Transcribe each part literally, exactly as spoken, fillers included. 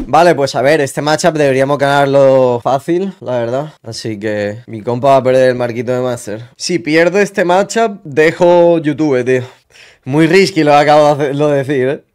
Vale, pues a ver, este matchup deberíamos ganarlo fácil, la verdad. Así que mi compa va a perder el marquito de Master. Si pierdo este matchup, dejo YouTube, tío. Muy risky lo acabo de, hacer, lo de decir, ¿eh?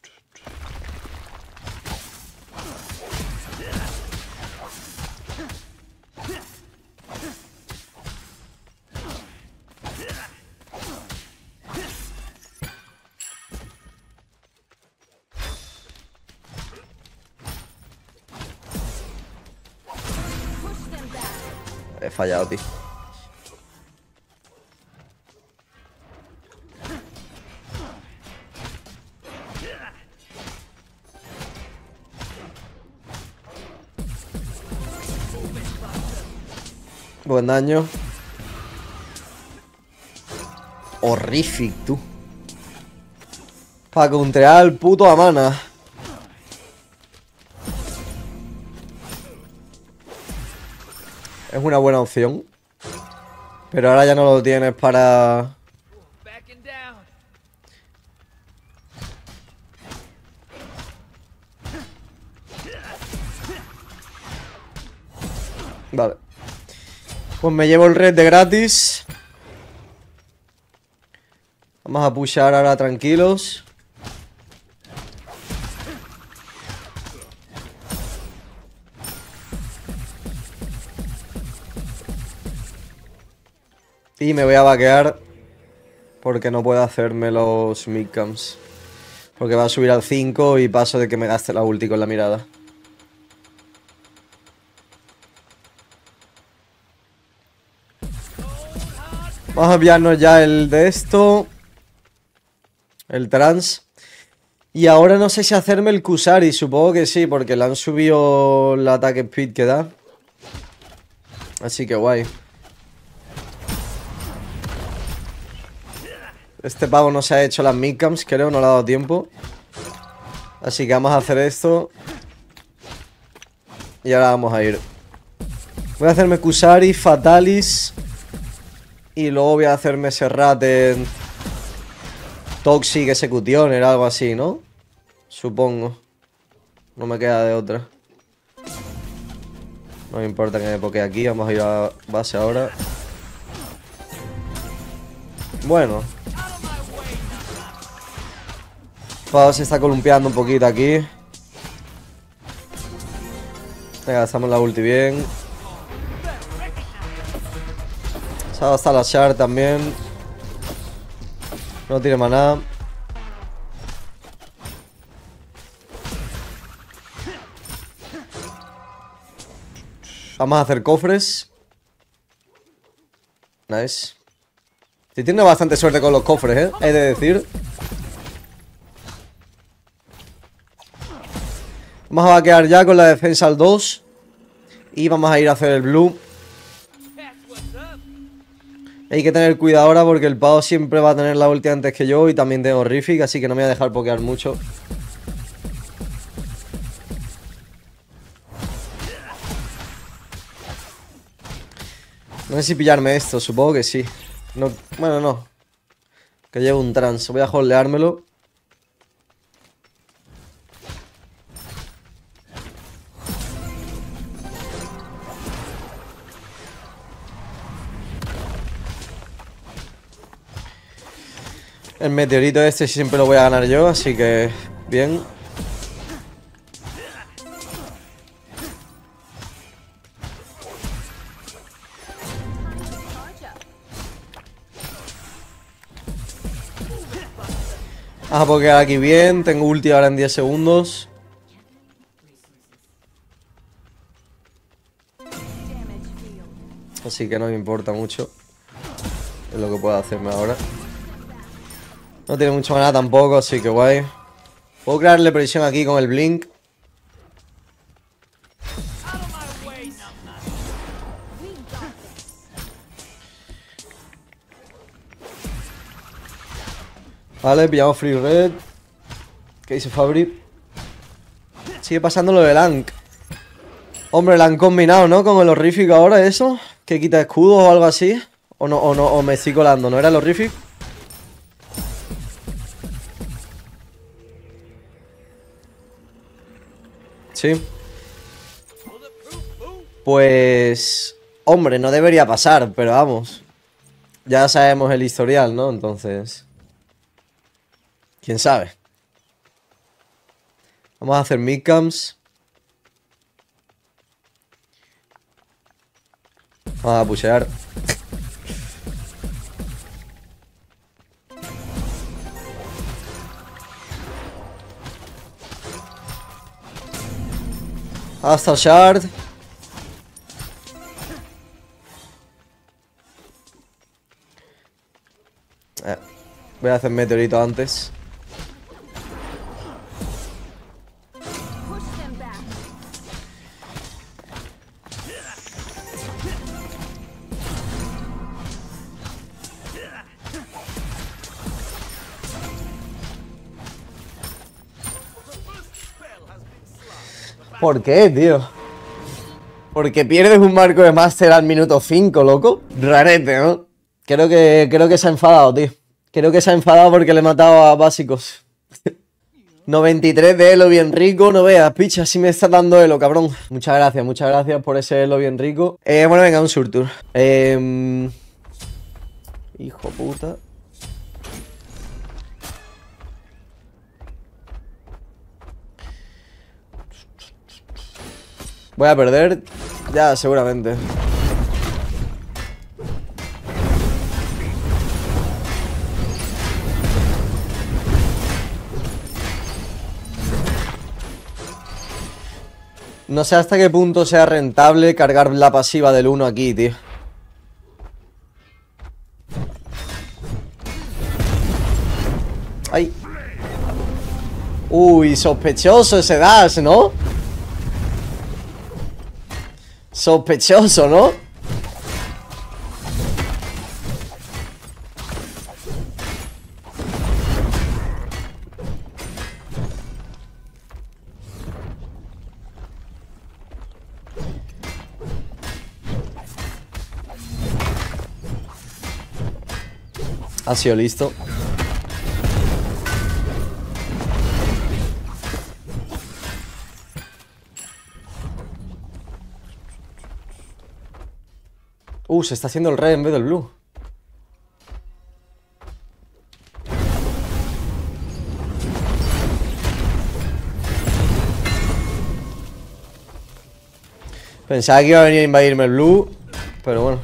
He fallado, tío. Buen daño. Horrific, tú. Para countear al puto Amana. Es una buena opción. Pero ahora ya no lo tienes para... Vale. Pues me llevo el red de gratis. Vamos a pushar ahora tranquilos. Y me voy a vaquear porque no puedo hacerme los midcamps. Porque va a subir al cinco y paso de que me gaste la ulti con la mirada. Vamos a enviarnos ya el de esto. El trans. Y ahora no sé si hacerme el Kusari. Supongo que sí, porque le han subido el ataque speed que da. Así que guay. Este pavo no se ha hecho las midcamps, creo, no le ha dado tiempo. Así que vamos a hacer esto. Y ahora vamos a ir. Voy a hacerme Kusari, Fatalis. Y luego voy a hacerme Serrate, Toxic, Executioner, algo así, ¿no? Supongo. No me queda de otra. No me importa que me pokee aquí. Vamos a ir a base ahora. Bueno. Pau se está columpiando un poquito aquí. Venga, gastamos la ulti bien. Se ha gastado la shard también. No tiene maná. Vamos a hacer cofres. Nice. Sí, tiene bastante suerte con los cofres, ¿eh? He de decir. Vamos a vaquear ya con la defensa al dos. Y vamos a ir a hacer el blue. Hay que tener cuidado ahora porque el pavo siempre va a tener la ulti antes que yo. Y también tengo horrific, así que no me voy a dejar pokear mucho. No sé si pillarme esto, supongo que sí. No, bueno, no. Que llevo un trans, voy a holdeármelo. El meteorito este siempre lo voy a ganar yo, así que bien. Vamos a pokear aquí bien, tengo ulti ahora en diez segundos. Así que no me importa mucho. Es lo que puedo hacerme ahora. No tiene mucho maná tampoco, así que guay. Puedo crearle presión aquí con el blink. Vale, pillamos free red. ¿Qué dice Fabri? Sigue pasando lo de Lank. Hombre, la han combinado, ¿no? Con el horrific ahora, eso. Que quita escudos o algo así. O no, o no, o me estoy colando. ¿No era el horrific? Sí. Pues... Hombre, no debería pasar, pero vamos. Ya sabemos el historial, ¿no? Entonces... ¿Quién sabe? Vamos a hacer midcamps. Vamos a pushear. Hasta shard. Eh, voy a hacer meteorito antes. ¿Por qué, tío? Porque pierdes un marco de máster al minuto cinco, loco. Rarete, ¿no? Creo que, creo que se ha enfadado, tío. Creo que se ha enfadado porque le he matado a básicos. noventa y tres de elo bien rico. No veas, picha, si me está dando elo, cabrón. Muchas gracias, muchas gracias por ese elo bien rico. Eh, bueno, venga, un surtur. Eh, hijo puta. Voy a perder. Ya, seguramente. No sé hasta qué punto sea rentable cargar la pasiva del uno aquí, tío. ¡Ay! Uy, sospechoso ese dash, ¿no? Sospechoso, ¿no? Ha sido listo. Uh, se está haciendo el red en vez del blue. Pensaba que iba a venir a invadirme el blue, pero bueno.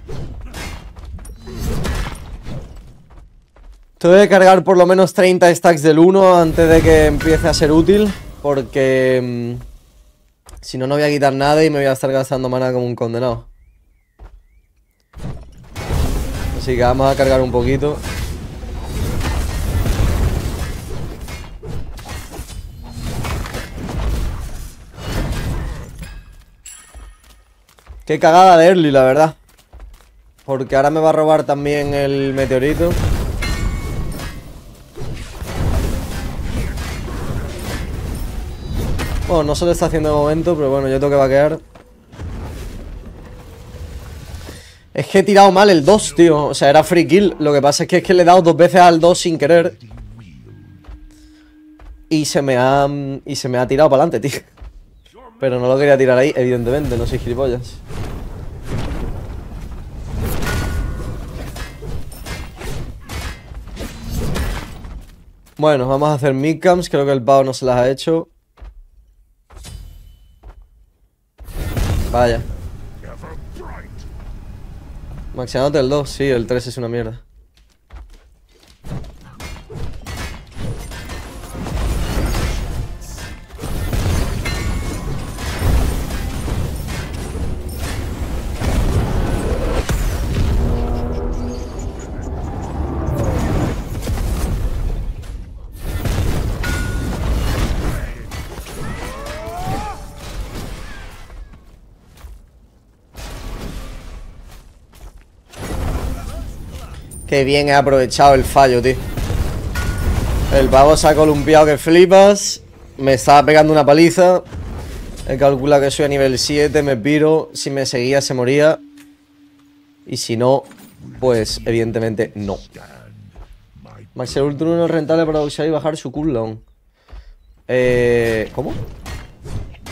Tengo que cargar por lo menos treinta stacks del uno antes de que empiece a ser útil, porque mmm, si no, no voy a quitar nada y me voy a estar gastando mana como un condenado. Así que vamos a cargar un poquito. Qué cagada de early, la verdad. Porque ahora me va a robar también el meteorito. Bueno, no se lo está haciendo de momento, pero bueno, yo tengo que vaquear. Es que he tirado mal el dos, tío. O sea, era free kill. Lo que pasa es que es que le he dado dos veces al dos sin querer. Y se me ha... Y se me ha tirado para adelante, tío. Pero no lo quería tirar ahí, evidentemente. No soy gilipollas. Bueno, vamos a hacer midcamps. Creo que el pavo no se las ha hecho. Vaya. Maximándote el dos, sí, el tres es una mierda. Qué bien he aprovechado el fallo, tío. El pavo se ha columpiado que flipas. Me estaba pegando una paliza. He calculado que soy a nivel siete, me piro. Si me seguía se moría. Y si no, pues evidentemente no. Max el Ultra no es rentable para usar y bajar su cooldown. Eh... ¿Cómo?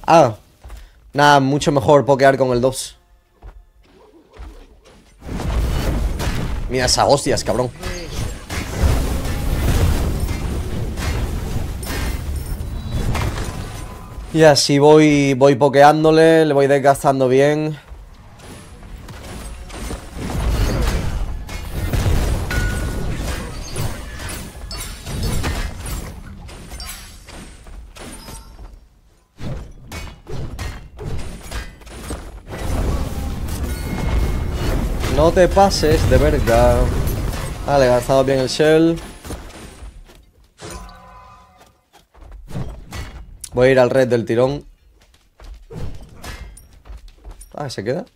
Ah, nada, mucho mejor pokear con el dos. Mira esas hostias, cabrón. Y así voy, voy pokeándole, le voy desgastando bien. No te pases de verga. Vale, gastado bien el shell. Voy a ir al red del tirón. Ah, ¿se queda?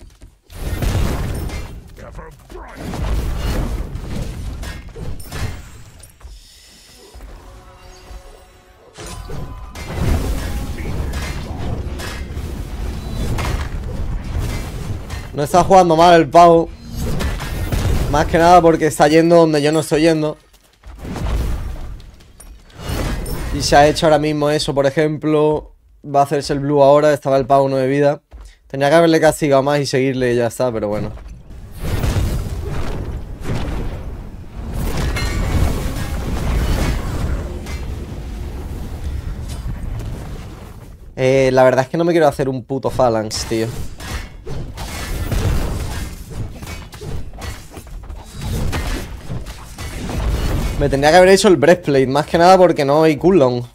No está jugando mal el pavo. Más que nada porque está yendo donde yo no estoy yendo. Y se ha hecho ahora mismo eso, por ejemplo. Va a hacerse el blue ahora. Estaba el pavo uno de vida. Tenía que haberle castigado más y seguirle y ya está, pero bueno. Eh, la verdad es que no me quiero hacer un puto phalanx, tío. Me tendría que haber hecho el breastplate, más que nada porque no hay cooldown.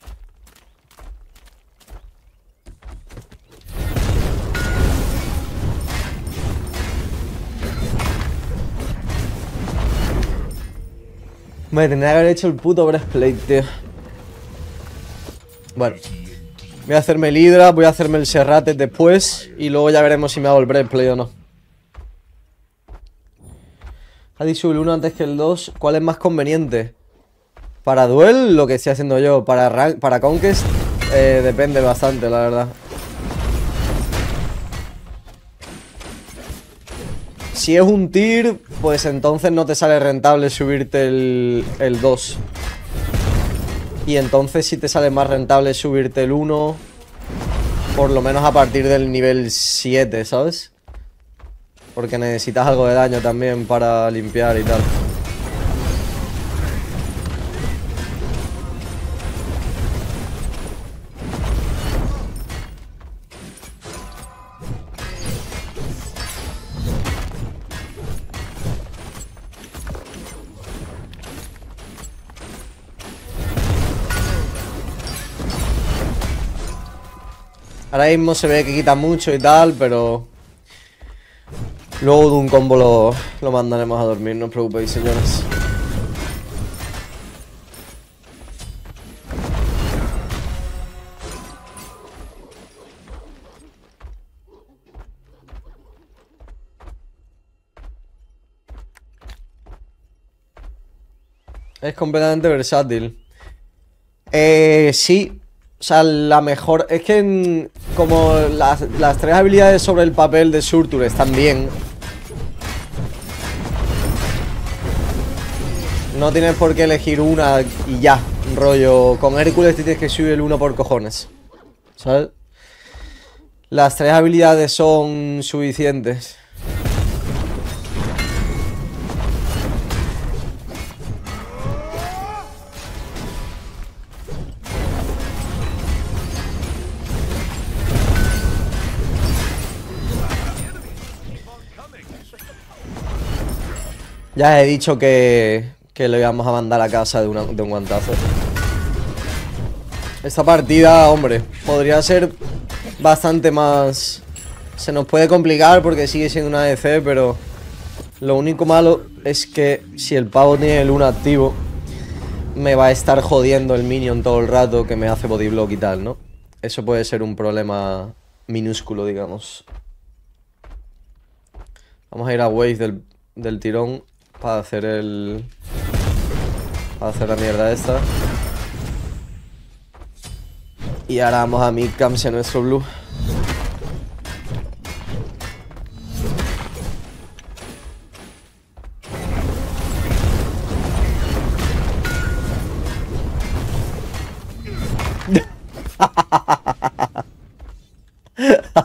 Me tendría que haber hecho el puto breastplate, tío. Bueno, voy a hacerme el Hydra, voy a hacerme el Serrate después y luego ya veremos si me hago el breastplate o no. Ha dicho el uno antes que el dos. ¿Cuál es más conveniente? Para Duel, lo que estoy haciendo yo. Para, rank, para Conquest, eh, depende bastante, la verdad. Si es un tier, pues entonces no te sale rentable subirte el, el dos. Y entonces sí te sale más rentable subirte el uno. Por lo menos a partir del nivel siete, ¿sabes? Porque necesitas algo de daño también para limpiar y tal. Ahora mismo se ve que quita mucho y tal, pero... luego de un combo lo, lo mandaremos a dormir, no os preocupéis, señores. Es completamente versátil. Eh, sí. O sea, la mejor... Es que en, como las, las tres habilidades sobre el papel de Surtur están bien, no tienes por qué elegir una y ya. Rollo, con Hércules tienes que subir el uno por cojones, ¿sabes? Las tres habilidades son suficientes. Ya he dicho que, que le íbamos a mandar a casa de, una, de un guantazo. Esta partida, hombre, podría ser bastante más... Se nos puede complicar porque sigue siendo una A D C, pero... Lo único malo es que si el pavo tiene el uno activo, me va a estar jodiendo el minion todo el rato que me hace bodyblock y tal, ¿no? Eso puede ser un problema minúsculo, digamos. Vamos a ir a wave del, del tirón para hacer el... Para hacer la mierda esta. Y ahora vamos a midcamp si a nuestro blue.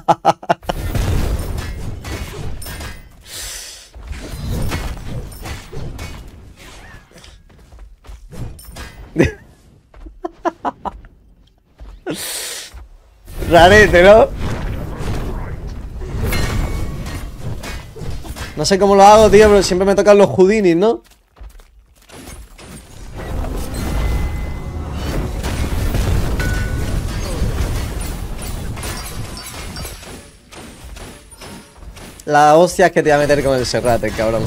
Rarete, ¿no? No sé cómo lo hago, tío, pero siempre me tocan los Houdinis, ¿no? La hostia es que te voy a meter con el Serrate, cabrón.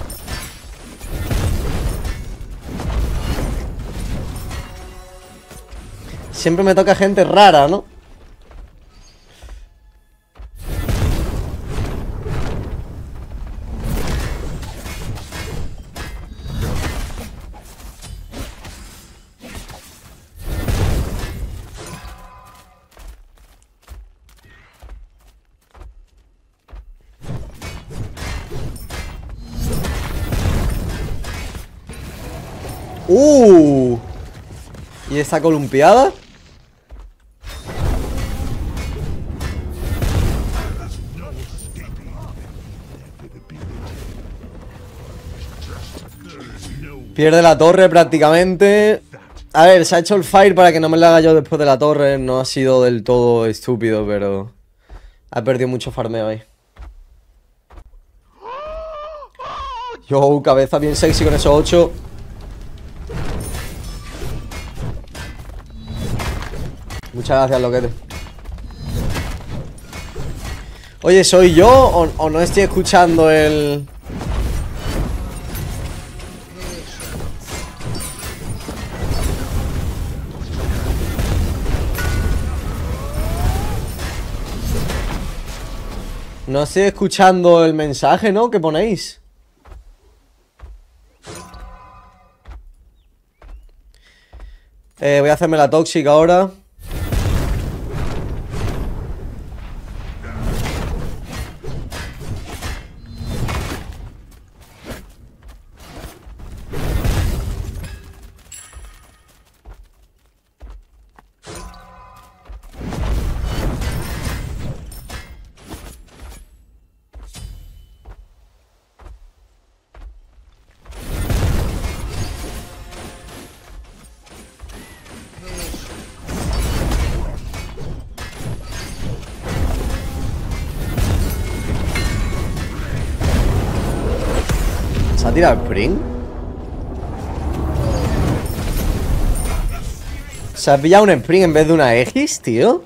Siempre me toca gente rara, ¿no? Uh. ¿Y esta columpiada? Pierde la torre prácticamente. A ver, se ha hecho el fire para que no me la haga yo después de la torre. No ha sido del todo estúpido, pero ha perdido mucho farmeo ahí. Yo, cabeza bien sexy con esos ocho. Muchas gracias, loquete. Oye, ¿soy yo o, o no estoy escuchando el...? No estoy escuchando el mensaje, ¿no? ¿Qué ponéis? Eh, voy a hacerme la tóxica ahora. ¿Se ha tirado el Spring? ¿Se ha pillado un Spring en vez de una Aegis, tío?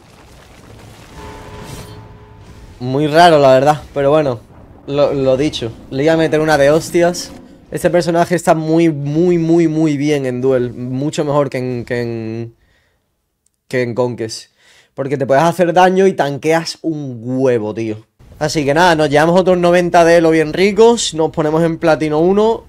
Muy raro, la verdad. Pero bueno, lo, lo dicho. Le iba a meter una de hostias. Este personaje está muy, muy, muy, muy bien en Duel. Mucho mejor que en... Que en, que en Conquest. Porque te puedes hacer daño y tanqueas un huevo, tío. Así que nada, nos llevamos otros noventa de elo bien ricos. Nos ponemos en platino uno.